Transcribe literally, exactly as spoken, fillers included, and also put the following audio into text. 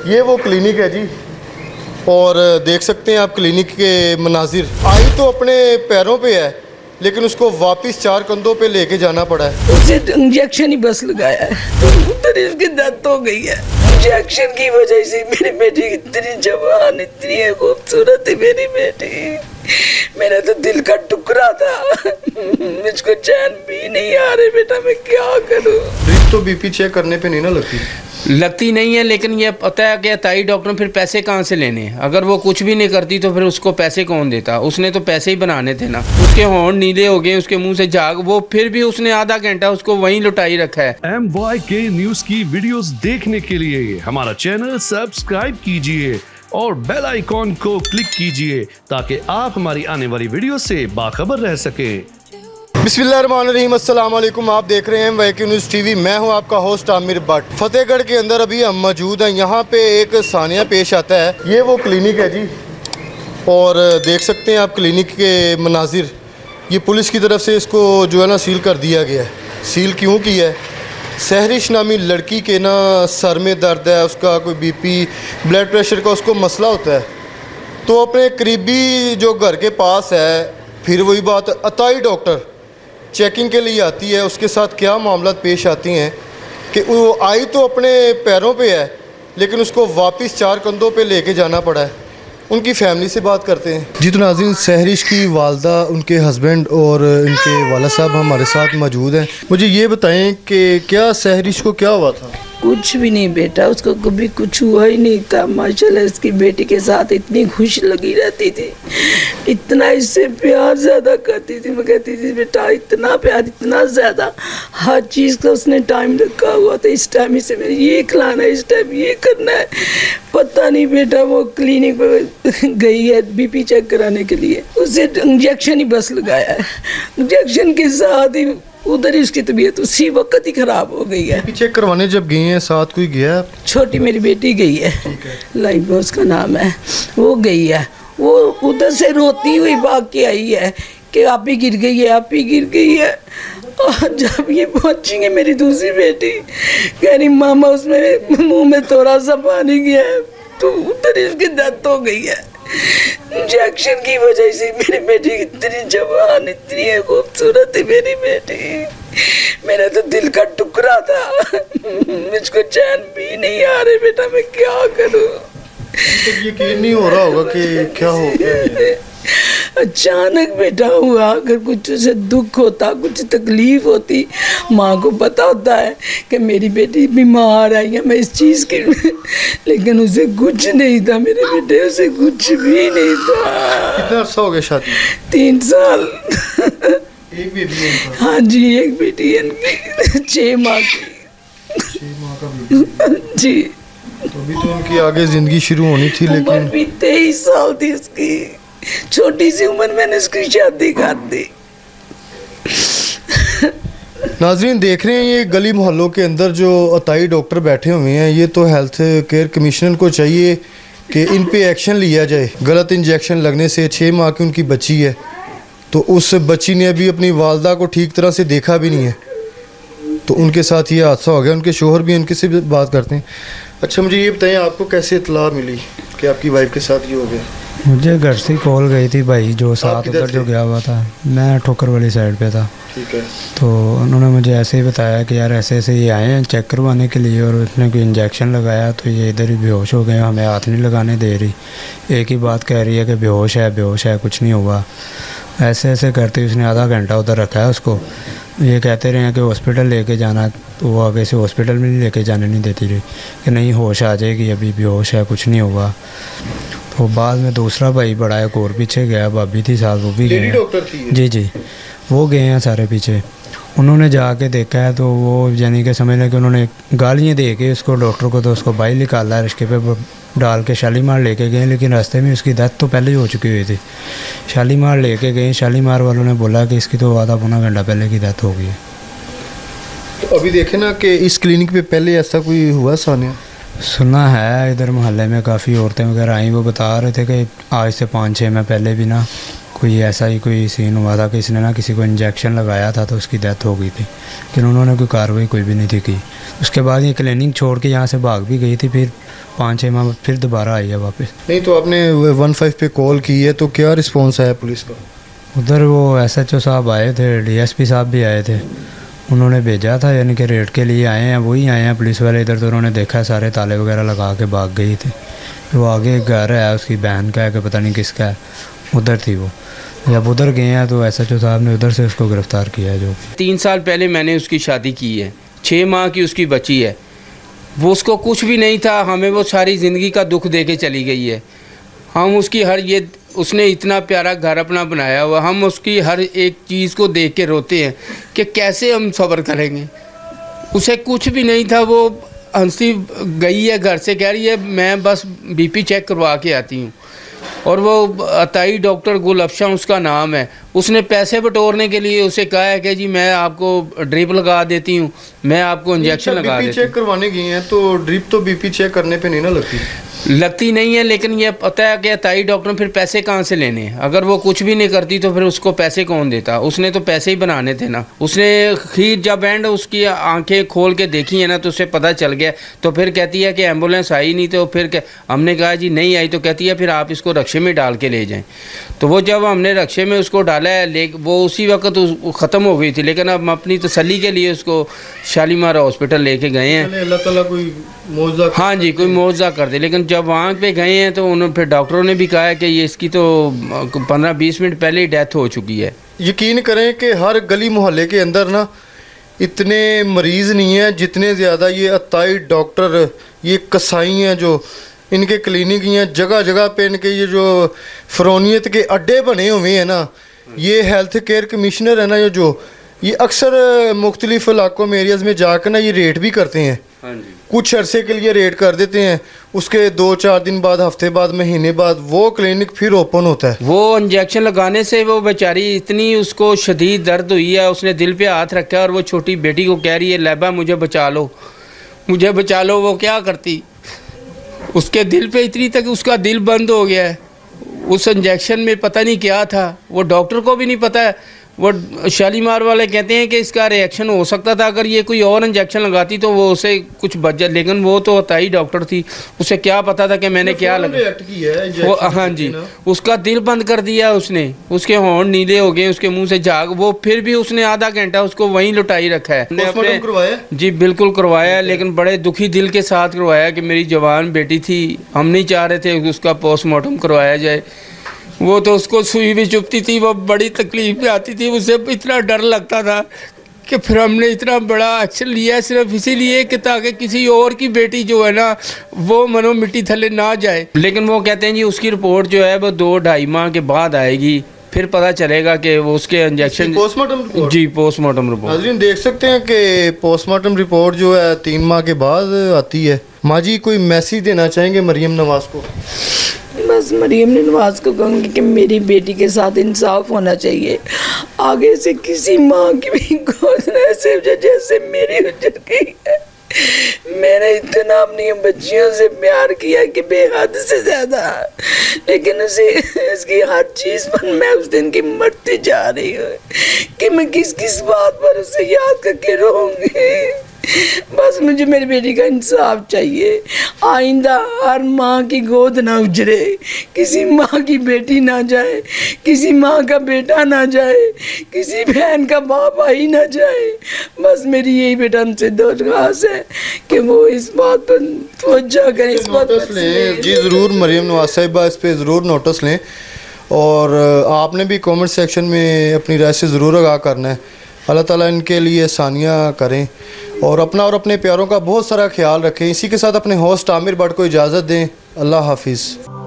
ये वो क्लिनिक है जी, और देख सकते हैं आप क्लिनिक के मनाजिर। आई तो अपने पैरों पे है, लेकिन उसको वापस चार कंधों पे लेके जाना पड़ा है। उसे इंजेक्शन ही बस लगाया है, उधर इसकी डेथ हो गई है। इंजेक्शन की वजह से मेरी बेटी इतनी जवान, इतनी खूबसूरत है मेरी बेटी। मेरा तो दिल का टुकड़ा था, मुझको चैन भी नहीं आ रही। बेटा मैं क्या करूं? तो बीपी चेक करने पे नहीं ना लगती लगती नहीं है, लेकिन ये पता है कि अताई डॉक्टर फिर पैसे कहाँ से लेने। अगर वो कुछ भी नहीं करती तो फिर उसको पैसे कौन देता? उसने तो पैसे ही बनाने थे ना। उसके होंठ नीले हो गए, उसके मुंह से झाग, वो फिर भी उसने आधा घंटा उसको वहीं लुटाई रखा है। एम वाई के न्यूज की वीडियोस देखने के लिए हमारा चैनल सब्सक्राइब कीजिए और बेल आइकॉन को क्लिक कीजिए ताकि आप हमारी आने वाली वीडियो से बाखबर रह सके। बिस्मिल्लाहिर्रहमानिर्रहीम, अस्सलाम वालेकुम। आप देख रहे हैं M Y K news TV. मैं हूं आपका होस्ट आमिर भट्ट। फतेहगढ़ के अंदर अभी हम मौजूद हैं। यहाँ पे एक सानिया पेश आता है। ये वो क्लिनिक है जी, और देख सकते हैं आप क्लिनिक के मनाजिर। ये पुलिस की तरफ से इसको जो है ना सील कर दिया गया है। सील क्यों किया है? सहरिश नामी लड़की के ना सर में दर्द है, उसका कोई बीपी ब्लड प्रेशर का उसको मसला होता है। तो अपने करीबी जो घर के पास है, फिर वही बात, अताई डॉक्टर चेकिंग के लिए आती है। उसके साथ क्या मामला पेश आती हैं कि वो आई तो अपने पैरों पे है, लेकिन उसको वापस चार कंधों पे लेके जाना पड़ा है। उनकी फैमिली से बात करते हैं जी। तो नाज़रीन, सहरिश की वालदा, उनके हस्बैंड और इनके वाला साहब हमारे साथ मौजूद हैं। मुझे ये बताएं कि क्या सहरिश को क्या हुआ था? कुछ भी नहीं बेटा, उसको कभी कुछ हुआ ही नहीं था। माशाल्लाह इसकी बेटी के साथ इतनी खुश लगी रहती थी, इतना इससे प्यार ज़्यादा करती थी। मैं कहती थी बेटा इतना प्यार, इतना ज़्यादा, हर चीज़ का उसने टाइम रखा हुआ था। इस टाइम इसे मेरे ये खिलाना है, इस टाइम ये करना है। पता नहीं बेटा वो क्लिनिक पे गई है बीपी चेक कराने के लिए, उसे इंजेक्शन ही बस लगाया है। इंजेक्शन के साथ ही उधर ही उसकी तबीयत उसी वक्त ही ख़राब हो गई है। चेक करवाने जब गई हैं, साथ कोई गया? छोटी मेरी बेटी गई है, लाइफ उसका नाम है, वो गई है। वो उधर से रोती हुई भाग के आई है कि आप ही गिर गई है, आप ही गिर गई है। और जब ये पहुंची है मेरी दूसरी बेटी, कह रही मामा उसमें मुंह में थोड़ा सा पानी गया है, तो उधर ही उसकी डेथ हो गई है। इंजेक्शन की वजह से मेरी बेटी इतनी जवान, इतनी खूबसूरत है मेरी बेटी। मेरा तो दिल का टुकड़ा था, मुझको चैन भी नहीं आ रही। बेटा मैं क्या करूं? तो यकीन नहीं हो रहा होगा कि क्या हो गया। अचानक बेटा हुआ। अगर कुछ उसे दुख होता, कुछ तकलीफ होती, माँ को पता होता है कि मेरी बेटी बीमार आई है, मैं इस चीज़ की, लेकिन उसे कुछ नहीं था मेरे बेटे, उसे कुछ भी नहीं था। कितना अर्सा हो गया शादी? तीन साल। एक बेटी है? हाँ जी, एक बेटी है इनकी, छः माह की। छः माह का बेटी जी। तो अभी तो उनकी आगे ज़िंदगी शुरू होनी थी, लेकिन भी तेईस साल थी उसकी। छोटी सी उम्र मैंने उसकी शादी कर दी। नाजरीन देख रहे हैं, ये गली मोहल्लों के अंदर जो अताई डॉक्टर बैठे हुए हैं, ये तो हेल्थ केयर कमिश्नर को चाहिए कि इन पे एक्शन लिया जाए। गलत इंजेक्शन लगने से छः माह की उनकी बच्ची है, तो उस बच्ची ने अभी अपनी वालदा को ठीक तरह से देखा भी नहीं है, तो उनके साथ ये हादसा हो गया। उनके शोहर भी उनके से बात करते हैं। अच्छा मुझे ये बताएं, आपको कैसे इत्तला मिली कि आपकी वाइफ के साथ ये हो गया? मुझे घर से कॉल गई थी भाई, जो साथ उधर जो गया हुआ था, मैं ठोकर वाली साइड पे था। ठीक है। तो उन्होंने मुझे ऐसे ही बताया कि यार ऐसे ऐसे ये आए हैं चेक करवाने के लिए, और उसने कोई इंजेक्शन लगाया तो ये इधर ही बेहोश हो गए, हमें हाथ नहीं लगाने दे रही, एक ही बात कह रही है कि बेहोश है बेहोश है, कुछ नहीं हुआ। ऐसे ऐसे करते उसने आधा घंटा उधर रखा है उसको। ये कहते रहे हैं कि हॉस्पिटल लेके जाना, तो वो आगे से हॉस्पिटल में नहीं लेके जाने नहीं देती रही कि नहीं होश आ जाएगी, अभी बेहोश है, कुछ नहीं हुआ। तो बाद में दूसरा भाई बड़ा एक और पीछे गया, भाभी थी साथ, वो भी गए हैं। जी जी, वो गए हैं सारे पीछे। उन्होंने जाके देखा है तो वो यानी कि समझ लें कि उन्होंने गालियाँ दे के उसको डॉक्टर को, तो उसको बाहर निकाला, रिश्के पे डाल के शालीमार लेके गए, लेकिन रास्ते में उसकी डेथ तो पहले ही हो चुकी हुई थी। शालीमार लेके गए, शालीमार वालों ने बोला कि इसकी तो आधा पौना घंटा पहले की डेथ हो गई है। तो अभी देखें ना कि इस क्लिनिक पे पहले ऐसा कोई हुआ सानिया? सुना है इधर मोहल्ले में काफ़ी औरतें वगैरह आई, वो बता रहे थे कि आज से पाँच छः माह पहले भी ना कोई ऐसा ही कोई सीन हुआ था कि इसने ना किसी को इंजेक्शन लगाया था तो उसकी डेथ हो गई थी, लेकिन उन्होंने कोई कार्रवाई कोई भी नहीं थी की। उसके बाद ये क्लिनिक छोड़ के यहाँ से भाग भी गई थी, फिर पाँच छः माह फिर दोबारा आई है वापस। नहीं तो आपने वन फाइव पे कॉल की है तो क्या रिस्पॉन्स आया पुलिस का? उधर वो एस एच ओ साहब आए थे, डी एस पी साहब भी आए थे, उन्होंने भेजा था यानी कि रेड के लिए आए हैं, वही आए हैं पुलिस वाले इधर। तो उन्होंने देखा सारे ताले वगैरह लगा के भाग गई थी। वो आगे घर है उसकी बहन का है कि पता नहीं किसका है, उधर थी वो। जब उधर गए हैं तो एस एच ओ साहब ने उधर से उसको गिरफ़्तार किया है। जो तीन साल पहले मैंने उसकी शादी की है, छः माह की उसकी बच्ची है। वो उसको कुछ भी नहीं था, हमें वो सारी ज़िंदगी का दुख दे के चली गई है। हम उसकी हर ये उसने इतना प्यारा घर अपना बनाया हुआ, हम उसकी हर एक चीज़ को देख के रोते हैं कि कैसे हम सब्र करेंगे। उसे कुछ भी नहीं था, वो हंसी गई है घर से, कह रही है मैं बस बीपी चेक करवा के आती हूँ। और वो अताई डॉक्टर गुलअफशा उसका नाम है, उसने पैसे बटोरने के लिए उसे कहा है कि जी मैं आपको ड्रिप लगा देती हूँ, मैं आपको इंजेक्शन लगा देती हूँ। बीपी चेक करवाने गई हैं तो ड्रिप तो बीपी चेक करने पे नहीं ना लगती लगती नहीं है, लेकिन ये पता है कि अताई डॉक्टर फिर पैसे कहाँ से लेने हैं। अगर वो कुछ भी नहीं करती तो फिर उसको पैसे कौन देता? उसने तो पैसे ही बनाने थे ना। उसने खीर जब एंड उसकी आंखें खोल के देखी है ना तो उसे पता चल गया। तो फिर कहती है कि एम्बुलेंस आई नहीं, तो फिर हमने कहा जी नहीं आई, तो कहती है फिर आप इसको रक्शे में डाल के ले जाएं। तो वो जब हमने रक्शे में उसको डाला है, ले वो उसी वक्त ख़त्म हो गई थी, लेकिन अब हम अपनी तसल्ली के लिए उसको शालीमार हॉस्पिटल लेके गए हैं। अल्लाह ताला कोई मौजज़ा, हाँ जी, कोई मौजज़ा कर दे। लेकिन जब वहाँ पे गए हैं तो उन्होंने फिर डॉक्टरों ने भी कहा है कि ये इसकी तो पंद्रह बीस मिनट पहले ही डेथ हो चुकी है। यकीन करें कि हर गली मोहल्ले के अंदर ना इतने मरीज़ नहीं हैं जितने ज़्यादा ये अताई डॉक्टर, ये कसाई हैं, जो इनके क्लिनिक हैं जगह जगह पे, इनके ये जो फ़रौनियत के अड्डे बने हुए हैं ना। ये हेल्थ केयर कमिश्नर है ना, ये जो ये अक्सर मुख्तलिफ इलाकों में एरियाज़ में जाकर ना ये रेट भी करते हैं। हाँ जी। कुछ अरसे के लिए रेट कर देते हैं, उसके दो चार दिन बाद, हफ्ते बाद, महीने बाद वो क्लिनिक फिर ओपन होता है। वो इंजेक्शन लगाने से वो बेचारी इतनी उसको शदीद दर्द हुई है, उसने दिल पे हाथ रखा और वो छोटी बेटी को कह रही है लैबा मुझे बचा लो, मुझे बचा लो। वो क्या करती, उसके दिल पे इतनी तक उसका दिल बंद हो गया है। उस इंजेक्शन में पता नहीं क्या था, वो डॉक्टर को भी नहीं पता है। वो शालीमार वाले कहते हैं कि इसका रिएक्शन हो सकता था, अगर ये कोई और इंजेक्शन लगाती तो वो उसे कुछ बच जाए, लेकिन वो तो अताई डॉक्टर थी, उसे क्या पता था कि मैंने क्या लगा वो। हाँ जी, उसका दिल बंद कर दिया उसने, उसके होंठ नीले हो गए, उसके मुंह से झाग। वो फिर भी उसने आधा घंटा उसको वहीं लुटाई रखा है। पोस्टमार्टम करवाया? जी बिल्कुल करवाया, लेकिन बड़े दुखी दिल के साथ करवाया कि मेरी जवान बेटी थी, हम नहीं चाह रहे थे कि उसका पोस्टमार्टम करवाया जाए। वो तो उसको सुई भी चुभती थी, वो बड़ी तकलीफ में आती थी, उसे इतना डर लगता था कि फिर हमने इतना बड़ा एक्शन लिया सिर्फ इसीलिए कि ताकि किसी और की बेटी जो है ना वो मनो मिट्टी थले ना जाए। लेकिन वो कहते हैं जी उसकी रिपोर्ट जो है वो दो ढाई माह के बाद आएगी, फिर पता चलेगा कि वो उसके इंजेक्शन। Postmortem report? जी पोस्टमार्टम रिपोर्ट। नाज़रीन देख सकते हैं कि पोस्टमार्टम रिपोर्ट जो है तीन माह के बाद आती है। माँ जी कोई मैसेज देना चाहेंगे मरियम नवाज़ को? बस मरियम नवाज़ को कहूँगी कि मेरी बेटी के साथ इंसाफ होना चाहिए। आगे से किसी माँ की भी गोद न ऐसे जैसे मेरी गुजर गई है। मैंने इतना अपनी बच्चियों से प्यार किया कि बेहद से ज़्यादा, लेकिन उसे इसकी हर चीज़ पर मैं उस दिन की मरती जा रही हूँ कि मैं किस किस बात पर उसे याद करके रहूँगी। बस मुझे मेरी बेटी का इंसाफ चाहिए। आइंदा हर माँ की गोद ना उजड़े, किसी माँ की बेटी ना जाए, किसी माँ का बेटा ना जाए, किसी बहन का बाप ही ना जाए। बस मेरी यही बेटा हमसे दरख्वास्त है कि वो इस बात पर तवज्जो करें, इस बात पर लें। जी ज़रूर मरियम नवाज़ साहिबा इस पर ज़रूर नोटिस लें, और आपने भी कमेंट सेक्शन में अपनी राय से ज़रूर आगाह करना है। अल्लाह ताला इनके लिए आसानियाँ करें और अपना और अपने प्यारों का बहुत सारा ख्याल रखें। इसी के साथ अपने होस्ट आमिर भट्ट को इजाज़त दें। अल्लाह हाफिज़।